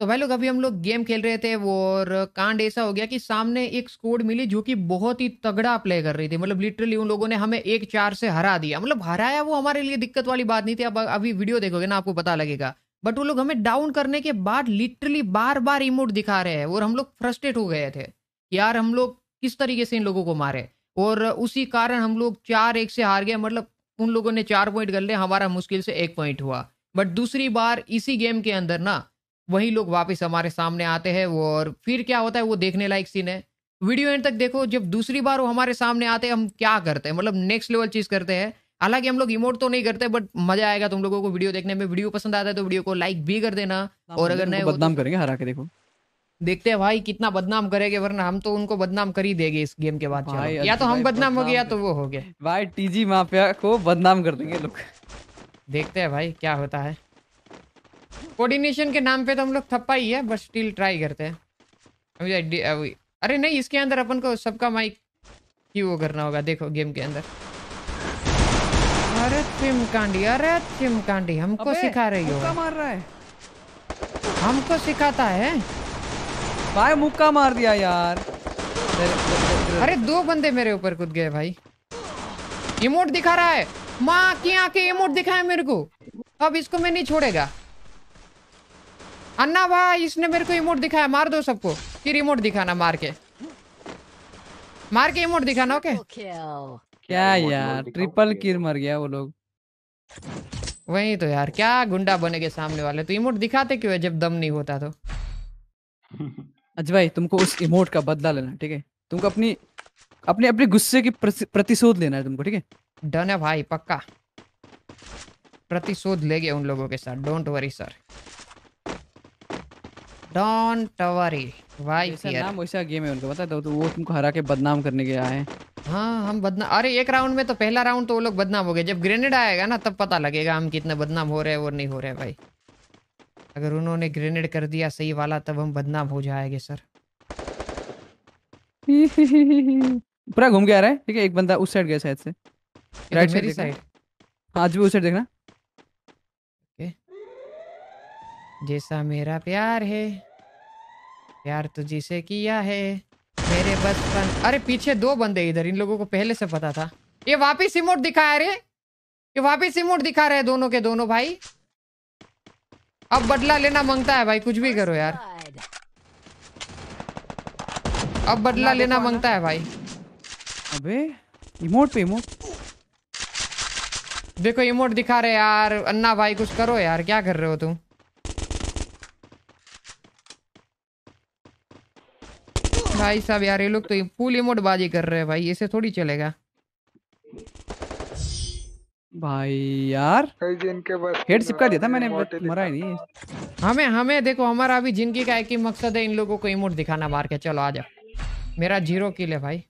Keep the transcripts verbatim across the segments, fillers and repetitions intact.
तो भाई लोग अभी हम लोग गेम खेल रहे थे वो, और कांड ऐसा हो गया कि सामने एक स्क्वाड मिली जो कि बहुत ही तगड़ा प्ले कर रही थी। मतलब लिटरली उन लोगों ने हमें एक चार से हरा दिया। मतलब हराया वो हमारे लिए दिक्कत वाली बात नहीं थी। अब अभी वीडियो देखोगे ना आपको पता लगेगा। बट वो लोग हमें डाउन करने के बाद लिटरली बार बार इमोट दिखा रहे हैं और हम लोग फ्रस्ट्रेट हो गए थे यार हम लोग किस तरीके से इन लोगों को मारे। और उसी कारण हम लोग चार एक से हार गए। मतलब उन लोगों ने चार पॉइंट कर लिए, हमारा मुश्किल से एक पॉइंट हुआ। बट दूसरी बार इसी गेम के अंदर ना वही लोग वापस हमारे सामने आते हैं वो, और फिर क्या होता है वो देखने लायक सीन है। वीडियो एंड तक देखो। जब दूसरी बार वो हमारे सामने आते हैं हम क्या करते हैं, मतलब नेक्स्ट लेवल चीज करते हैं। हालांकि हम लोग इमोट तो नहीं करते बट मजा आएगा तुम लोगों को वीडियो देखने में। वीडियो पसंद आता है तो वीडियो को लाइक भी कर देना, और अगर नए हो तो बदनाम करेंगे हरा के। देखो देखते हैं भाई कितना बदनाम करेंगे, वरना हम तो उनको बदनाम कर ही देंगे इस गेम के बाद। चलो भाई या तो अज्जू हम भाई बदनाम हो गए या बदनाम तो कर, वो हो गए। भाई टीजी माफिया को बदनाम कर देंगे लोग। देखते हैं भाई क्या होता है। कोऑर्डिनेशन के नाम पे तो हम लोग थप्पा ही है, बस स्टिल ट्राई करते हैं। अभी अभी- अभी- अरे नहीं, इसके अंदर अपन को सबका माइक क्यों वो करना होगा। देखो गेम के अंदर। अरे चिमकांडी, अरे चिमकांडी हमको सिखा रही हो। मुक्का मार रहा है, हमको सिखाता है भाई मुक्का मार दिया यार। अरे दो बंदे मेरे ऊपर कूद गए भाई। इमोट दिखा रहा है, माँ की आंखें इमोट दिखाया मेरे को। अब इसको मैं नहीं छोड़ेगा। अन्ना भाई इसने मेरे को इमोट दिखाया, मार दो सबको। फिर इमोट दिखाना, मार के मार के इमोट दिखाना। ओके क्या यार ट्रिपल किल मर गया वो लोग। वही तो यार, क्या गुंडा बनेगे सामने वाले। तो इमोट दिखाते क्यों है जब दम नहीं होता तो। अजय भाई तुमको उस इमोट का बदला लेना, ठीक है? तुमको अपनी अपने अपने गुस्से की प्रति- प्रतिशोध लेना है तुमको, ठीक है? डन है भाई, पक्का प्रतिशोध लेंगे उन लोगों के साथ। Don't worry sir, don't worry भाई। जैसा नाम वैसा गेम है उनका, पता है? तो, तो वो तुमको हरा के बदनाम करने के आए हैं। हाँ हम बदनाम। अरे एक राउंड में तो, पहला राउंड तो वो लोग बदनाम हो गए। जब ग्रेनेड आएगा ना तब पता लगेगा हम कितने बदनाम हो रहे हैं और नहीं हो रहे भाई। अगर उन्होंने ग्रेनेड कर दिया सही वाला तब हम बदनाम हो जाएंगे सर। पूरा घूम के आ रहा है, ठीक है? एक बंदा उस साइड गया शायद से, राइट साइड मेरी देखना। साइड। हाँ आज भी उस साइड देखना। जैसा मेरा प्यार है, प्यार तो जिसे किया है मेरे बचपन। अरे पीछे दो बंदे इधर, इन लोगों को पहले से पता था। ये वापिस इमोट दिखाया रे, ये वापिस इमोट दिखा रहे हैं दोनों के दोनों भाई। अब बदला लेना मांगता है भाई, कुछ भी करो यार। अब बदला लेना मांगता है भाई। अबे इमोट पे इमोट। देखो इमोट दिखा रहे यार। अन्ना भाई कुछ करो यार, क्या कर रहे हो तुम? भाई साहब यार ये लोग तो फुल इमोट बाजी कर रहे हैं भाई, ऐसे थोड़ी चलेगा भाई यार हेड चिपका दिया था मैंने, बट मरा ही नहीं। हमें हमें देखो हमारा अभी जिंदगी का एक ही मकसद है, इन लोगों को इमोट दिखाना मार के। चलो आजा। मेरा जीरो किल है भाई।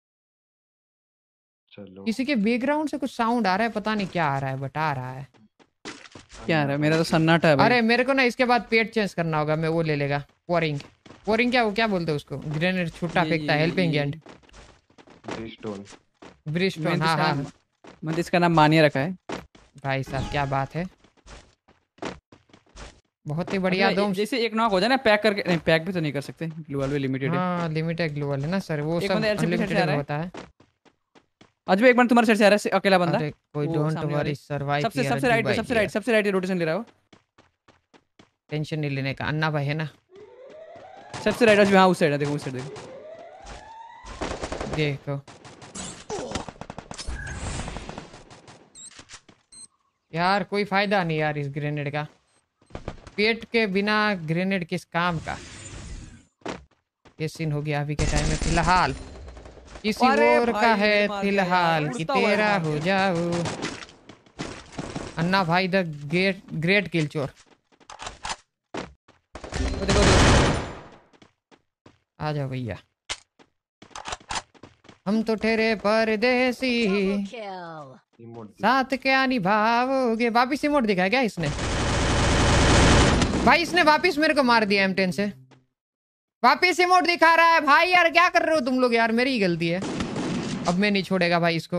चलो किसी के बैकग्राउंड से कुछ साउंड आ रहा है, पता नहीं क्या आ रहा है बट आ रहा है। क्या है? मेरा तो सन्नाटा है भाई। अरे मेरे को ना इसके बाद पेट चेंज करना होगा। मैं वो ले लेगा पोरिंग। पोरिंग क्या, वो क्या बोलते हैं उसको? ग्रेनेड छुट्टा फेंकता है, हेल्पिंग हैंड, ब्रिजस्टोन। ब्रिजस्टोन। हाँ हाँ मैंने इसका नाम मानिया रखा है। भाई साहब क्या बात है, बहुत ही बढ़िया। दो जैसे एक नॉक हो जाए ना पैक करके, नहीं पैक भी तो नहीं कर सकते, ग्लूवल भी लिमिटेड है। हाँ लिमिटेड ग्लोबल है ना सर, वो एक सब बंदा एलसीपी से आ अनलिमिटेड रहा है। होता है। आज भी एक बार तुम्हारे साइड से आ रहा है अकेला बंदा। अरे कोई वो डोंट सामने वरी वाले सर्वाइव सबसे हियर सबसे राइट पे, भाई सबसे राइट सबसे राइट रोटेशन ले रहा हो। टेंशन नहीं लेने का, अन्ना भाई है ना। सबसे राइट आज हाँ उस साइड है, देखो उस साइड देखो। देखो यार कोई फायदा नहीं यार इस ग्रेनेड का। पेट के बिना ग्रेनेड किस काम का। ये सीन हो गया अभी के टाइम में फिलहाल। किसी और का है फिलहाल कि तेरा हो जाओ। अन्ना भाई द ग्रेट ग्रेट किल चोर। आ जाओ भैया, हम तो ठहरे परदेसी, साथ क्या निभाओगे। वापिस इमोट दिखाया क्या इसने? भाई इसने वापिस मेरे को मार दिया एम टेन से। वापिस इमोट दिखा रहा है भाई। यार क्या कर रहे हो तुम लोग यार, मेरी ही गलती है। अब मैं नहीं छोड़ेगा भाई इसको।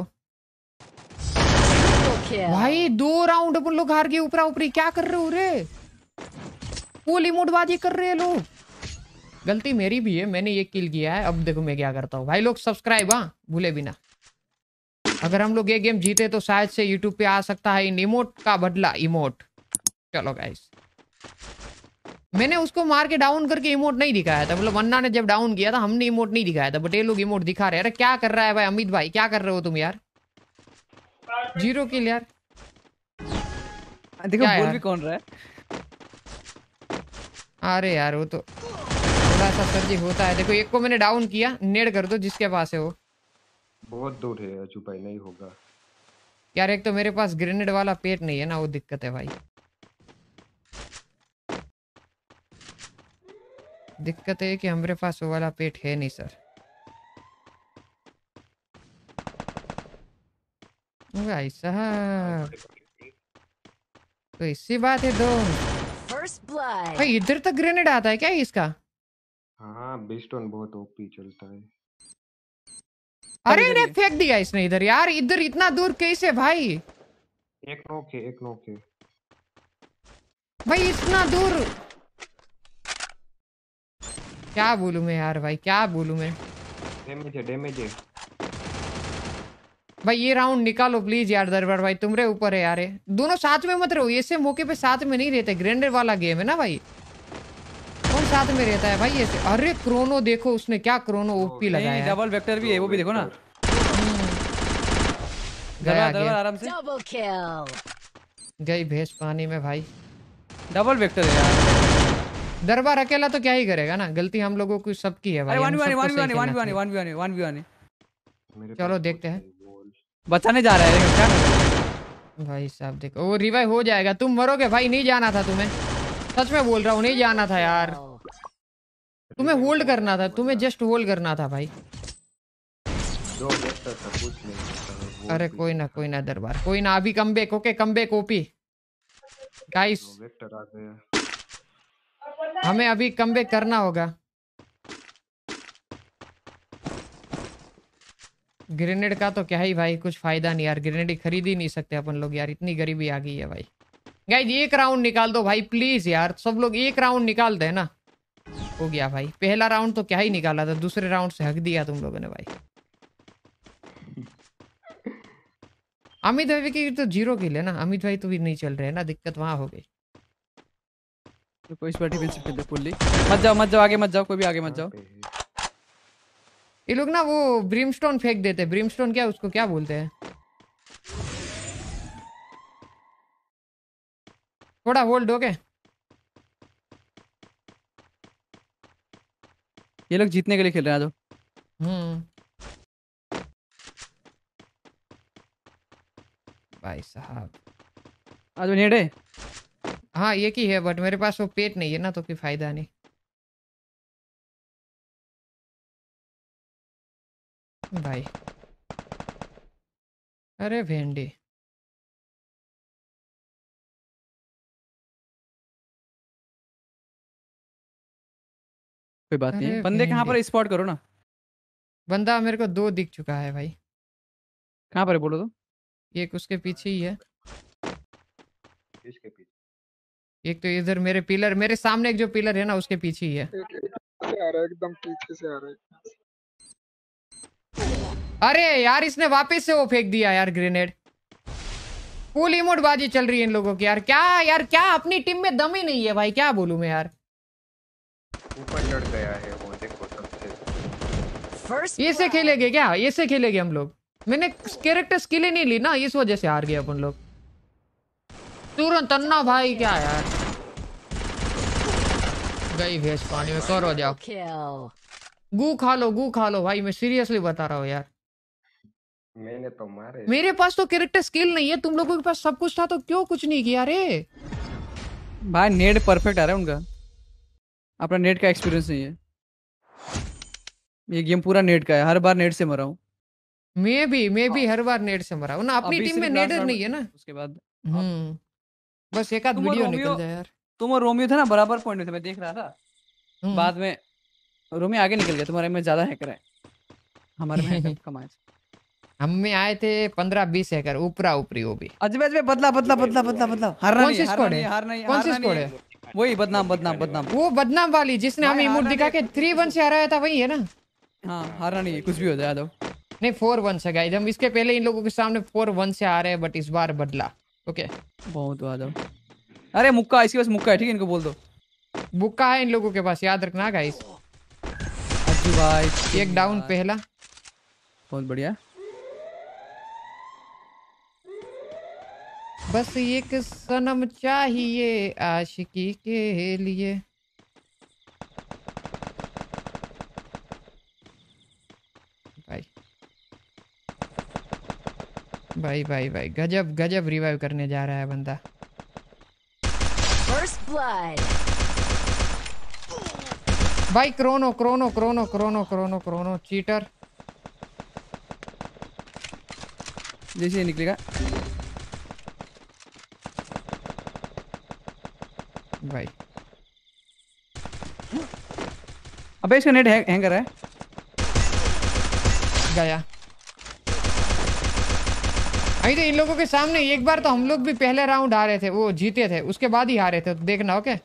भाई दो राउंड अपन लोग हार गए ऊपरा ऊपरी। क्या कर रहे हो रे? फुल इमोटबाजी कर रहे हैं लोग। गलती मेरी भी है, मैंने ये किल किया है। अब देखो मैं क्या करता हूँ भाई लोग, सब्सक्राइब हाँ भूले बिना। अगर हम लोग ये गेम जीते तो शायद से यूट्यूब पे आ सकता है इन इमोट का बदला इमोट। चलो गाइस, मैंने उसको मार के डाउन करके इमोट नहीं दिखाया था, मतलब अन्ना ने जब डाउन किया था हमने इमोट नहीं दिखाया था, बट ये लोग इमोट दिखा रहे हैं। अरे क्या कर रहा है भाई अमित भाई, क्या कर रहे हो तुम यार? जीरो किल यार। देखो बोल भी कौन रहा है। अरे यार वो तो थोड़ा सा सर्जी होता है। देखो एक को मैंने डाउन किया, नेड कर दो जिसके पास है वो। बहुत दूर है अजू भाई, नहीं होगा यार। एक तो मेरे पास ग्रेनेड वाला पेट नहीं है ना, वो दिक्कत है भाई। दिक्कत है कि हमारे पास वो वाला पेट है नहीं सर। भाई साहब तो इसी बात है दो भाई। इधर तक ग्रेनेड आता है क्या इसका? हाँ बिस्टोन बहुत ओपी चलता है। अरे ने फेंक दिया इसने इधर यार। इधर इतना दूर कैसे भाई? एक नॉक है, एक नॉक है भाई इतना दूर। क्या बोलूं मैं यार भाई, क्या बोलूं मैं। डैमेज है, डैमेज है भाई ये राउंड निकालो प्लीज यार दरबार भाई, तुम्हारे ऊपर है यार। दोनों साथ में मत रहो, ऐसे मौके पे साथ में नहीं रहते। ग्रेनेड वाला गेम है ना भाई, कौन साथ में रहता है भाई ऐसे? अरे क्रोनो देखो उसने क्या क्रोनो ओपी लगाया है। डबल वेक्टर भी है वो भी देखो ना। गया दरबार आराम से गई भैंस पानी में भाई। डबल वेक्टर है यार। दरबार अकेला तो क्या ही करेगा ना, गलती हम लोगों की सबकी है भाई। One one one one one one one one one one. चलो देखते हैं। बचाने जा रहा है क्या भाई साहब? देखो वो रिवाइव हो जाएगा, तुम मरोगे भाई। नहीं जाना था तुम्हें, सच में बोल रहा हूँ, नहीं जाना था यार। तुम्हें होल्ड करना था, तुम्हें जस्ट होल्ड करना था भाई। दो वेक्टर था, कुछ नहीं। अरे कोई ना कोई ना दरबार, कोई ना। अभी comeback okay, comeback OP guys. Vector आ गया, हमें अभी कमबैक करना होगा। ग्रेनेड का तो क्या ही भाई, कुछ फायदा नहीं यार। ग्रेनेड ही खरीद ही नहीं सकते अपन लोग यार, इतनी गरीबी आ गई है भाई। गाइस एक राउंड निकाल दो भाई प्लीज यार, सब लोग एक राउंड निकालते हैं ना। हो गया भाई, पहला राउंड तो क्या ही निकाला था, दूसरे राउंड से हक दिया तुम लोगों ने भाई। अमित भाई की तो जीरो किल है ना, अमित भाई तो भी नहीं चल रहे हैं ना, दिक्कत वहां हो गई। तो कोई स्पर्टी पे खेल दे फुल्ली। मत जाओ मत जाओ आगे मत जाओ, कोई भी आगे मत जाओ। ये लोग ना वो ब्रिमस्टोन फेंक देते हैं। ब्रिमस्टोन क्या उसको क्या बोलते हैं? थोड़ा होल्ड हो गए। ये लोग जीतने के लिए खेल रहे हैं। आ जाओ। हम्म भाई साहब आ जाओ नेड़े। हाँ एक ही है, बट मेरे पास वो पेट नहीं है ना, तो कोई फायदा नहीं भाई। अरे भेंडी कोई बात नहीं अरे है। बंदे कहाँ भेंडी। पर स्पॉट करो ना। बंदा मेरे को दो दिख चुका है भाई। कहाँ पर है बोलो तो। एक उसके पीछे ही है, इसके पीछे एक तो इधर मेरे पिलर, मेरे सामने एक जो पिलर है ना उसके पीछे ही है। से आ रहा है, एकदम पीछे से आ रहा है। अरे यार इसने वापस से वो फेंक दिया यार ग्रेनेड। फुल इमोट बाजी चल रही है इन लोगों की यार। क्या यार, क्या अपनी टीम में दम ही नहीं है भाई, क्या बोलूं मैं यार। ऊपर चढ़ गया है वो, देखो सबसे। ये से खेलेंगे क्या? ये से खेलेंगे हम लोग। मैंने कैरेक्टर स्किल ही नहीं ली ना, इस वजह से हार गए अपन लोग तुरंत। अन्ना भाई क्या यार, गई भैंस पानी में। करो जाओ, गू खा लो, गू खा लो भाई, मैं सीरियसली बता रहा हूँ यार। मैंने तो मारे। मेरे पास तो कैरेक्टर स्किल नहीं है, तुम लोगों के पास सब कुछ था तो क्यों कुछ नहीं किया रे भाई नेट परफेक्ट आ रहा है उनका, अपना नेट का एक्सपीरियंस नहीं है। ये गेम पूरा नेट का है, हर बार नेट से मरा हूँ। मैं भी मैं भी हर बार नेट से मरा हूँ ना। अपनी अभी टीम में सिर्फ लास्ट नेडर राउंड नहीं है ना। उसके बाद हम्म बस एक आध तुम और वीडियो रोमियो निकल जाए यार। तुम और रोमियो थे ना बराबर पॉइंट में थे, मैं देख रहा था। हम्म। बाद में रोमियो आगे निकल गया, तुम्हारे में ज्यादा हैकर है, हमारे में हैकर कम आए। हम में आए थे पंद्रह बीस एकड़ ऊपरा ऊपरी, वो भी अजय अजय बदला बदला बदला बदला बदला हारना कौन नहीं सी है, हारना स्क्वाड नहीं है? है, हारना नहीं है, कौन सी हारना नहीं स्क्वाड है। है? वही बदनाम बदनाम बदनाम। वो बदनाम वाली जिसने हमें भाई इमोट हारना दिखा के थ्री वन से हराया था, वही है ना? हाँ हारना नहीं है, कुछ भी हो जाए यादव। नहीं फोर वन से गाइस, हम इसके पहले इन लोगों के सामने फोर वन से आ रहे हैं, बट इस बार बदला। ओके बहुत यादव। अरे मुक्का, इसके पास मुक्का है, ठीक है, इनको बोल दो। बुक्का है इन लोगों के पास, याद रखना गाइस। अज्जू भाई एक डाउन पहला। बहुत बढ़िया। बस एक सनम चाहिए आशिकी के लिए। भाई भाई भाई भाई गजब गजब रिवाइव करने जा रहा है बंदा। First blood. भाई Chrono Chrono Chrono Chrono Chrono Chrono cheater. जैसे ये निकलेगा भाई। अबे इसका नेट हैंग कर रहा है। गया। अभी तो इन लोगों के सामने एक बार तो हम लोग भी पहले राउंड हारे थे, वो जीते थे, उसके बाद ही हारे थे, तो देखना। ओके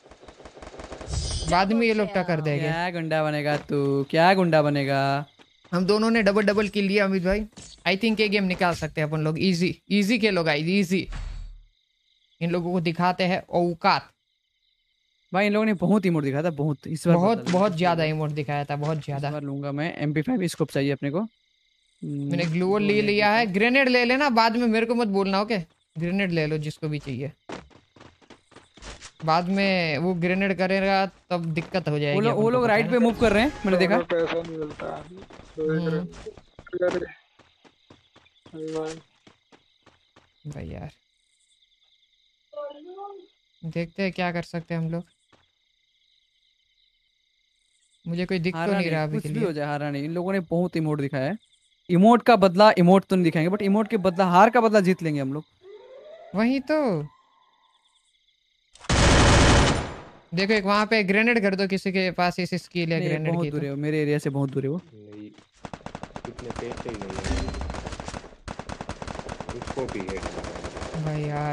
बाद में ये लोग टक्कर देंगे। क्या गुंडा बनेगा तू, क्या गुंडा बनेगा। हम दोनों ने डबल डबल किल लिया अमित भाई। आई थिंक ये गेम निकाल सकते हैं अपन लोग। इजी इजी खेलो गाइस, इजी। इन लोगों को दिखाते हैं औकात। भाई इन लोगों ने बहुत इमोट दिखाया था, बहुत इस बार बहुत बहुत ज्यादा इमोट दिखाया था, बहुत ज्यादा। इस बार लूंगा मैं। एम पी फाइव स्कोप चाहिए अपने को। मैंने ग्लूवल ले लिया है। ग्रेनेड ले लेना, बाद में मेरे को मत बोलना। ओके ग्रेनेड ले लो जिसको भी चाहिए। बाद में वो ग्रेनेड करेगा तब दिक्कत हो जाएगी। वो लोग वो लोग राइट पे मूव कर रहे हैं, मैंने देखा। पैसा नहीं मिलता है। भाई यार देखते हैं क्या कर सकते हैं हम लोग। मुझे कोई दिख तो नहीं रहा अभी कुछ के भी लिए। हो जाए, हारा नहीं। इन लोगों ने बहुत इमोट दिखाया है। इमोट का बदला इमोट तो नहीं दिखाएंगे, बट इमोट के बदला हार का बदला जीत लेंगे हम लोग। वही तो देखो, एक वहां पे ग्रेनेड कर दो किसी के पास इस स्किल है ग्रेनेड बहुत की। दूर है वो, मेरे एरिया से बहुत दूर है वो। नहीं इतने पैसे ही नहीं है उसको भी हेड मारा। भाई यार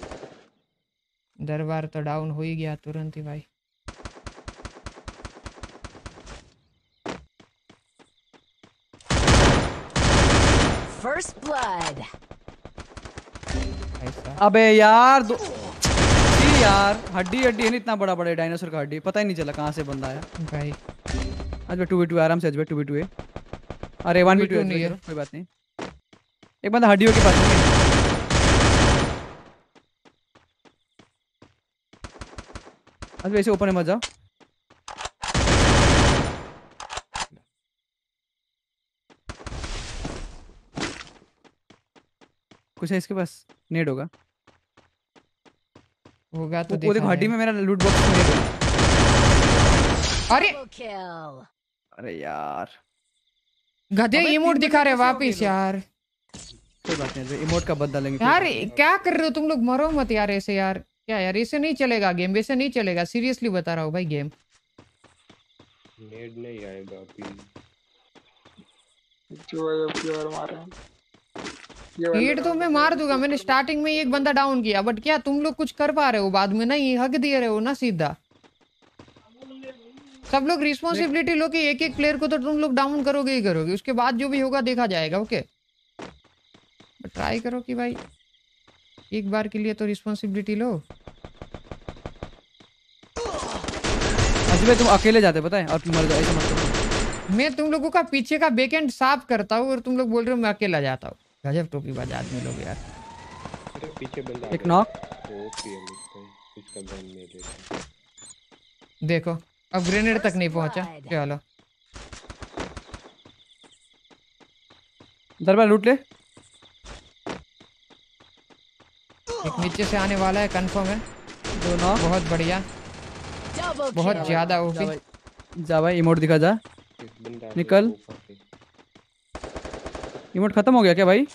दरबार तो डाउन हो ही गया तुरंत ही भाई। First blood. ऐसा अबे यार दो जी यार, हड्डी हड्डी है ना, इतना बड़ा बड़ा डायनासोर का हड्डी, पता ही नहीं चला कहाँ से बंदा आया। भाई आज टू वी टू आराम से, आज टू वी टू है। अरे वन वी टू नहीं है, कोई बात नहीं। एक बंदा हड्डियों के पास है। आज वैसे ऊपर मत जाओ। कुछ है इसके पास, नेड होगा होगा तो वो देखो, देखा हड्डी में जाएगा। मेरा लूट बॉक्स में नेड है। अरे Double kill. अरे यार गधे अबे इमोट तीन दिखा रहे बंदे कैसे हो वापिस गए यार। कोई बात नहीं, इमोट का बदला लेंगे। यार क्या कर रहे हो तुम लोग, मरो मत यार ऐसे यार। क्या यार ऐसे नहीं चलेगा गेम, वैसे नहीं चलेगा, सीरियसली बता रहा हूँ भाई गेम। नेड नहीं आएगा अभी। जो है अब यार मारे हेड तो मैं मार दूंगा, मैंने स्टार्टिंग में एक बंदा डाउन किया, बट क्या तुम लोग कुछ कर पा रहे हो बाद में? नहीं हक दिए रहे हो ना सीधा। सब लोग रिस्पॉन्सिबिलिटी लो कि एक एक प्लेयर को तो तुम लोग डाउन करोगे ही करोगे, उसके बाद जो भी होगा देखा जाएगा। ओके ट्राई करो कि भाई एक बार के लिए तो रिस्पॉन्सिबिलिटी लो। अजय तुम अकेले जाते पता है, और तुम मर जाओ, ऐसा मत करो। मैं तुम लोगों का पीछे का बैकएंड साफ करता हूँ और तुम लोग बोल रहे हो मैं अकेला जाता हूँ। गजब टोपी बाज आदमी लोग यार। अरे पीछे बंदा एक नॉक। ओपी है इसका इसका गन ले लेता हूं। देखो अब ग्रेनेड तक नहीं पहुंचा। चलो दरबार लूट ले। एक नीचे से आने वाला है, कंफर्म है। दो नॉक। बहुत बढ़िया, Double बहुत kill. ज्यादा जा ओपी। भाई, जा भाई इमोट दिखा जा। एक बंदा है निकल। ऊपर पे। इमोट खत्म हो गया क्या भाई?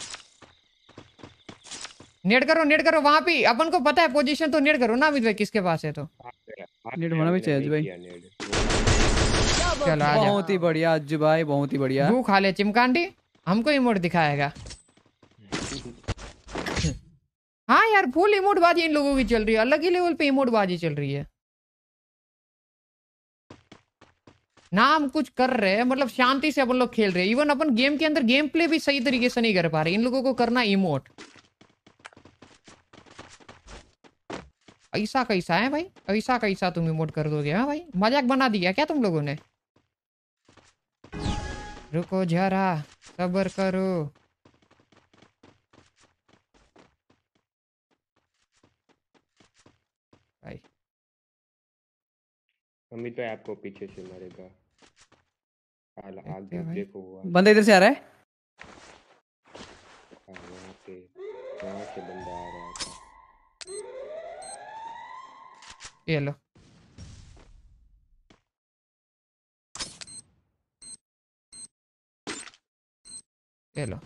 नेट करो नेट करो, वहां पे अपन को पता है पोजीशन, तो नेट करो ना अमित भाई किसके पास है तो। नेट होना भी चाहिए अजय भाई। Double चलो आ जा। बहुत ही बढ़िया अज्जू भाई, बहुत ही बढ़िया। तू खा ले चिमकांडी, हमको इमोट दिखाएगा। हाँ यार फुल इमोट बाजी इन लोगों की चल रही है, अलग ही लेवल पे इमोट बाजी चल रही है। ना हम कुछ कर रहे हैं, मतलब शांति से अपन लोग खेल रहे हैं। इवन अपन गेम के अंदर गेम प्ले भी सही तरीके से नहीं कर पा रहे, इन लोगों को करना इमोट। ऐसा कैसा है भाई, ऐसा कैसा तुम इमोट कर दोगे? हाँ भाई मजाक बना दिया क्या तुम लोगों ने? रुको जरा सब्र करो। भाई अमित भाई आपको पीछे से मारेगा। आल देखते आगे हैं भाई। देखो वो आगे। बंदा इधर से आ रहा है। हाँ, वहाँ पे वहाँ से बंदा आ रहा था। ये लो। ये लो।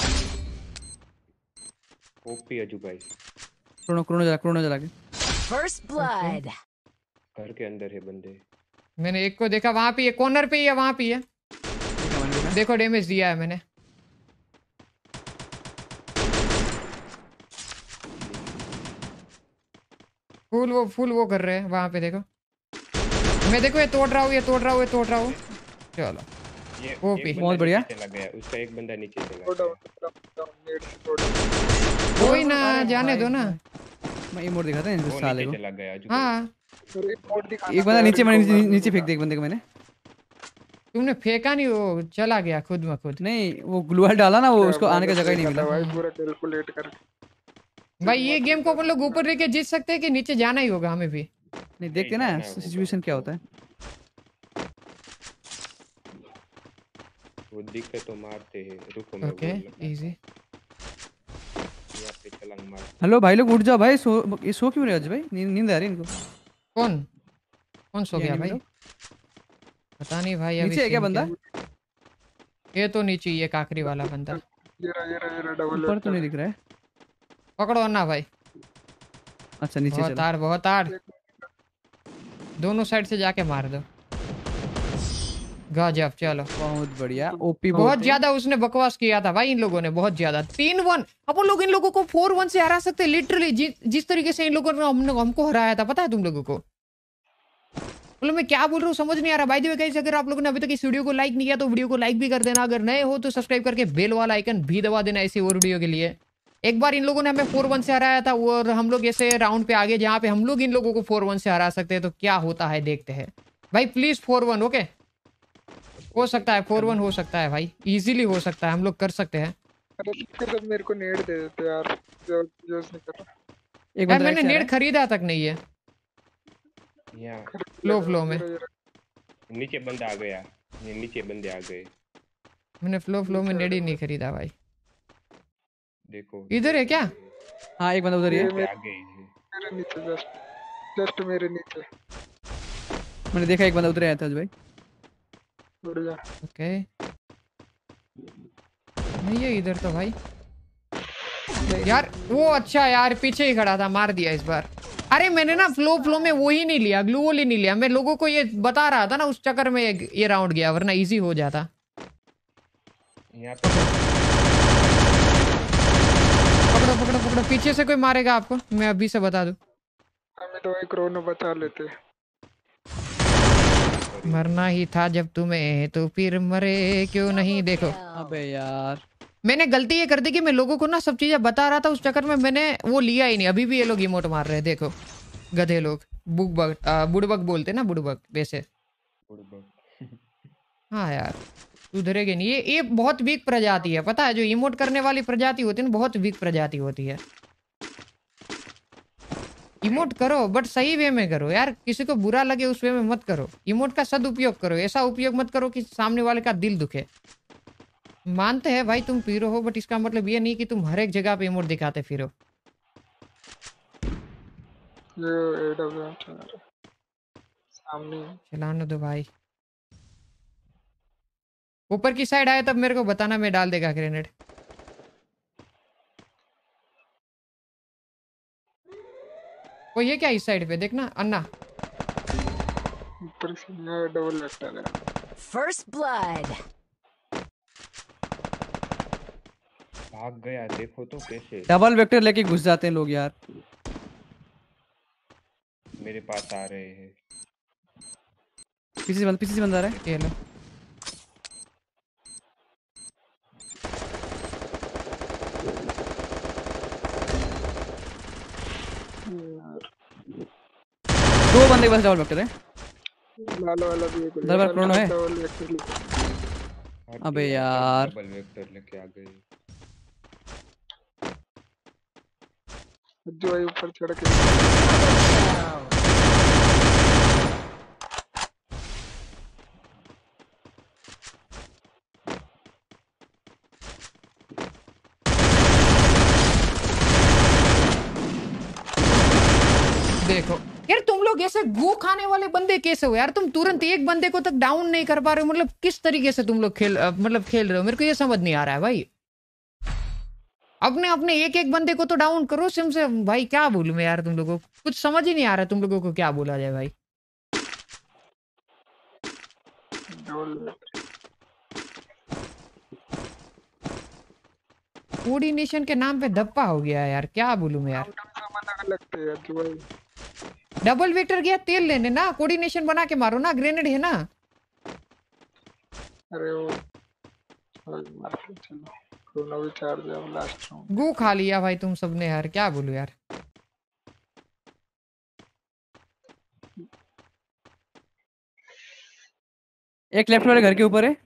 ओपी अजू भाई क्रोनो क्रोनो जला क्रोनो जला के। First blood. घर के अंदर है बंदे। मैंने एक को देखा वहां पे, ये कॉर्नर पे ही है, वहां पे ही है। देखा मैंने देखा। देखो डैमेज दिया है मैंने। फुल वो फुल वो कर रहे हैं वहां पे, देखो मैं देखो ये तोड़ रहा हूँ, ये तोड़ रहा हूँ, ये तोड़ रहा हूँ। चलो ये ओपी। एक बंदा बहुत बढ़िया। नीचे चला गया, उसका एक बंदा नीचे चला थोड़ा गया। डाउन नेट से थोड़ा कोई ना अरे जाने भाई, दो ना। मैं इमोट दिखाता है इस वो साले नीचे को। चला गया अजू भाई। हाँ अरे मोड दिखाना एक बंदा था नीचे यार, मैंने इनको नीचे मारने नीचे को फेंक दिया एक बंदे को मैंने। तुमने फेंका नहीं, वो चला गया खुद में खुद। नहीं वो ग्लूवाल डाला ना, वो था। उसको आने का जगह ही नहीं देखा था मिला। भाई पूरा कैलकुलेट करके। भाई ये गेम को अपन लोग ऊपर लेके जीत सकते हैं कि नीचे जाना ही होगा हमें भी? नहीं देखते ना जाना होगा सिचुएशन क्या होता है। वो दिखते तो मारते हैं। रुको मैं ओके बोल रहा इजी। यहाँ पे छलांग मार। हेलो भाई लोग उठ जाओ भाई, सो ये सो क्यों रहे आज भाई? नींद नींद आ रही है इनको। कौन कौन सो ये गया enemy भाई? लोग। पता नहीं भाई अभी नीचे है क्या सीन बंदा? है। ये तो नीचे ही है काकरी वाला बंदा। ये रहा ये रहा ये रहा डबल ऊपर तो नहीं दिख रहा है। पकड़ो ना भाई। अच्छा नीचे बहुत चला। आड़ बहुत आड़। दोनों साइड से जाके मार दो। गजब चलो। बहुत बढ़िया ओपी बहुत ज्यादा उसने बकवास किया था भाई इन लोगों ने, बहुत ज्यादा। तीन वन अपन लोग इन लोगों को फोर वन से हरा सकते लिटरली। जि, जिस तरीके से इन लोगों ने हमने हमको हराया था, पता है तुम लोगों को? मतलब मैं क्या बोल रहा हूँ समझ नहीं आ रहा। बाय द वे गाइस, अगर आप लोगों ने अभी तक इस वीडियो को लाइक नहीं किया तो वीडियो को लाइक भी कर देना। अगर नए हो तो सब्सक्राइब करके बेल वाला आइकन भी दबा देना ऐसी और वीडियो के लिए। एक बार इन लोगों ने हमें फोर वन से हराया था और हम लोग ऐसे राउंड पे आगे जहाँ पे हम लोग इन लोगों को फोर वन से हरा सकते हैं, तो क्या होता है देखते हैं भाई। प्लीज फोर वन ओके, हो सकता है फोर वन हो सकता है भाई, इजीली हो सकता है, हम लोग कर सकते हैं। अरे इसके सब मेरे को नेट दे देते यार, जो जो उसने करा। एक यार बंदा मैंने right से आ रहा नेट खरीदा तक नहीं है। यहाँ फ्लो फ्लो में ये रहा, ये रहा। नीचे बंदा आ गया। ये नीचे बंदे आ गए। मैंने फ्लो फ्लो में नेट ही नहीं खरीदा भाई। देखो इधर है क्या? है। हाँ एक बंदा उधर ही है। ये आ गए हैं। मेरे नीचे जस्ट जस्ट मेरे नीचे। मैंने देखा एक बंदा उधर आया था आज भाई। बढ़िया। ओके नहीं है इधर तो भाई। यार वो अच्छा यार पीछे ही खड़ा था, मार दिया इस बार। अरे मैंने ना फ्लो फ्लो में वो ही नहीं लिया, ग्लू वॉल ही नहीं लिया। मैं लोगों को ये बता रहा था ना, उस चक्कर में ये, ये राउंड गया, वरना इजी हो जाता। यहाँ पे पकड़ो पकड़ो पकड़ो, पीछे से कोई मारेगा आपको, मैं अभी से बता दूं। हमें तो एक क्रोनो बचा लेते। मरना ही था जब तुम्हें, तो फिर मरे क्यों नहीं। देखो अबे यार मैंने गलती ये कर दी कि मैं लोगों को ना सब चीजें बता रहा था, उस चक्कर में मैंने वो लिया ही नहीं। अभी भी ये लोग इमोट मार रहे हैं, देखो गधे लोग। बुकबग बुड़बग बोलते ना, बुड़बग वैसे। हाँ यार सुधरेगे नहीं। ये ये बहुत वीक प्रजाति है, पता है? जो इमोट करने वाली प्रजाति होती है ना, बहुत वीक प्रजाति होती है। इमोट करो बट सही वे में करो यार, किसी को बुरा लगे उस वे में मत करो। इमोट का सदुपयोग करो, ऐसा उपयोग मत करो कि सामने वाले का दिल दुखे। मानते हैं भाई तुम पीरो हो, बट इसका मतलब ये नहीं कि तुम हर एक जगह पे इमोट दिखाते फिरो। ये एडब्ल्यूएम चल रहा है सामने। चलाने दो भाई। ऊपर की साइड आए तब मेरे को बताना, मैं डाल देगा ग्रेनेड। वो ये क्या इस साइड पे देखना अन्ना। ऊपर से ये डबल वेक्टर है। First blood. भाग गया, देखो तो कैसे। डबल वेक्टर लेके घुस जाते हैं लोग यार। मेरे पास आ रहे हैं। पीछे से बंद पीछे से बंदा आ रहा है। ये लो। यार दो बंदे के पास डबल वेक्टर है। लाल वाला भी एक दरबार क्रोनो है। डबल वेक्टर लेके। हट अबे यार, यार। डबल वेक्टर लेके आ गए। जो भाई ऊपर चढ़ के Kill. देखो यार, तुम लोग ऐसे गू खाने वाले बंदे कैसे हो यार? तुम तुरंत एक बंदे को तक डाउन नहीं कर पा रहे हो। मतलब किस तरीके से तुम लोग खेल अ, मतलब खेल रहे हो? मेरे को ये समझ नहीं आ रहा है भाई। अपने अपने एक एक बंदे को तो डाउन करो सिम से भाई। क्या बोलूं मैं यार, तुम लोगों को कुछ समझ ही नहीं आ रहा है। तुम लोगों को क्या बोला जाए भाई? Double vector. कोऑर्डिनेशन के नाम पे धप्पा हो गया है यार। क्या बोलूं मैं यार? सामान अलग लगते हैं जो भाई। डबल वेक्टर गया तेल लेने ना, कोऑर्डिनेशन बना के मारो ना, ग्रेनेड है ना। अरे वो भाई मार के चलो। क्रोनो भी चार्ज है अब लास्ट राउंड। गू खा लिया भाई तुम सबने यार। क्या बोलूं यार? एक लेफ्ट वाले घर के ऊपर है।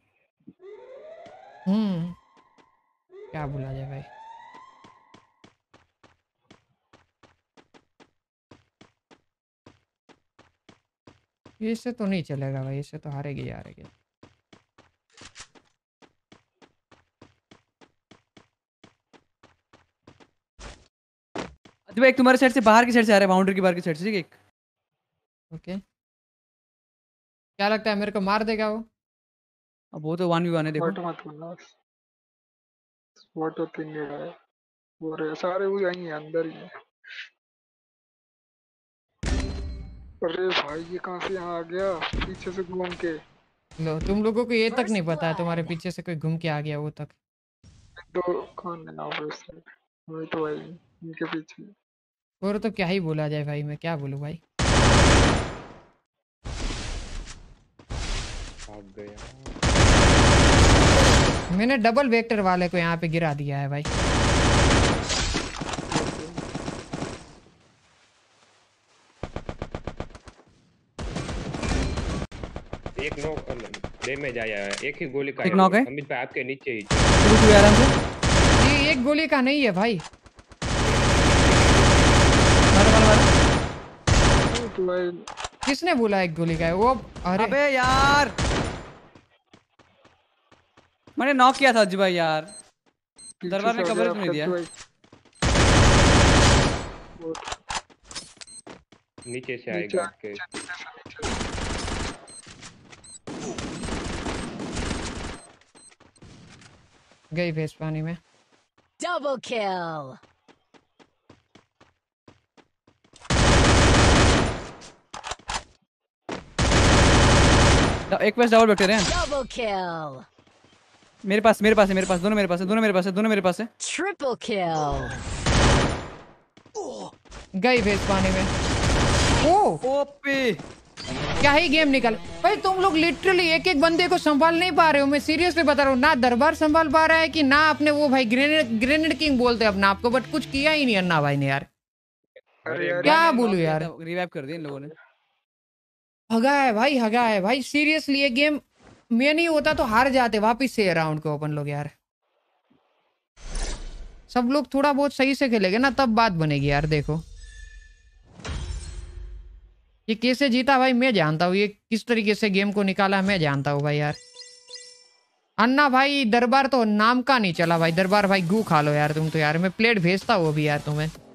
हम्म क्या बोला जाए भाई? इससे तो नहीं चलेगा भाई, इससे तो हारेगी हारेगी। अच्छा भाई, एक तुम्हारे साइड से बाहर की साइड से आ रहा है, बाउंड्री की बाहर की साइड से। ठीक है एक। ओके, क्या लगता है मेरे को मार देगा वो? अब वो तो वन वी वन है देखो। स्पॉट मत करना। स्पॉट होती नहीं है वो रे सारे वो यहीं हैं अंदर ही हैं। अरे भाई ये कहाँ से यहाँ आ गया पीछे से घूम के। लो, तुम लोगों को ये तक First नहीं पता है तुम्हारे blood. पीछे से कोई घूम के आ गया वो तक। दो कौन है ऑब्वियसली वही तो भाई इनके पीछे। और तो क्या ही बोला जाए भाई, मैं क्या बोलूं भाई? भाग गया। मैंने डबल वेक्टर वाले को यहाँ पे गिरा दिया है भाई। एक नॉक डैमेज आया है, एक ही गोली का एक knock है। अमित भाई आपके नीचे ही। शुरू शुरू आराम से। ये एक गोली का नहीं है भाई। मारो मारो मारो। तो भाई किसने बोला एक गोली का है वो? अरे अबे यार, मैंने नॉक किया था अज्जू भाई यार। पीछे दरबार से ने आ कवर गया क्यों नहीं दिया? आपका भाई। वो नीचे से नीचे आएगा आ- आपके। नीचे से नीचे। गई भैंस पानी में। Double kill. ड- एक पास डबल वेक्टर है। Double kill. मेरे पास मेरे पास है मेरे पास दोनों मेरे पास है दोनों मेरे पास है दोनों मेरे पास है। Triple kill. गई भैंस पानी में। ओ ओपी। क्या ही गेम निकल भाई। तुम लोग लिटरली एक एक बंदे को संभाल नहीं पा रहे हो। मैं सीरियसली बता रहा हूँ, ना दरबार संभाल पा रहा है कि ना अपने वो भाई ग्रेनेड ग्रेनेड किंग बोलते हैं अपना आपको, बट कुछ किया ही नहीं अन्ना भाई ने यार। अरे यार क्या मैंने बोलूं knock किया यार? था, रिवाइव कर दिया इन लोगों ने। हगा है भाई, हगा है भाई। सीरियसली ये गेम मैं नहीं होता तो हार जाते वापिस से राउंड को अपन लोग यार। सब लोग थोड़ा बहुत सही से खेलेंगे ना तब बात बनेगी यार। देखो ये कैसे जीता भाई मैं जानता हूँ। ये किस तरीके से गेम को निकाला मैं जानता हूँ भाई यार। अन्ना भाई दरबार तो नाम का नहीं चला भाई। दरबार भाई गू खा लो यार तुम तो यार। मैं प्लेट भेजता हूँ अभी यार तुम्हें।